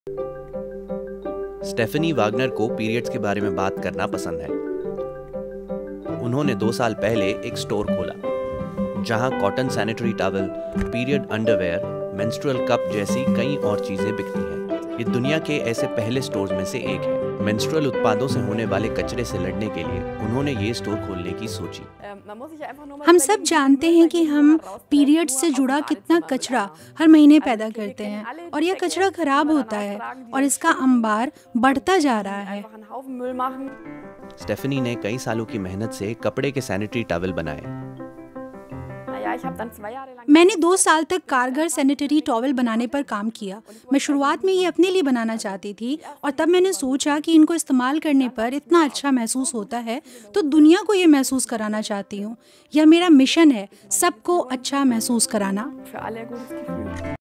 Stephanie Wagner को periods के बारे में बात करना पसंद है। उन्होंने 2 साल पहले एक स्टोर खोला जहां cotton sanitary towel, period underwear, menstrual cup जैसी कई और चीजें बिकती हैं। ये दुनिया के ऐसे पहले स्टोर्स में से एक है। मेंस्ट्रुअल उत्पादों से होने वाले कचरे से लड़ने के लिए उन्होंने ये स्टोर खोलने की सोची। हम सब जानते हैं कि हम पीरियड्स से जुड़ा कितना कचरा हर महीने पैदा करते हैं और यह कचरा खराब होता है और इसका अंबार बढ़ता जा रहा है। स्टेफनी ने कई सालों की मेहनत से कपड़े के सैनिटरी टॉवल बनाए। मैंने 2 साल तक कारगर सैनिटरी टॉवल बनाने पर काम किया। मैं शुरुआत में ये अपने लिए बनाना चाहती थी और तब मैंने सोचा कि इनको इस्तेमाल करने पर इतना अच्छा महसूस होता है तो दुनिया को ये महसूस कराना चाहती हूँ। यह मेरा मिशन है, सबको अच्छा महसूस कराना।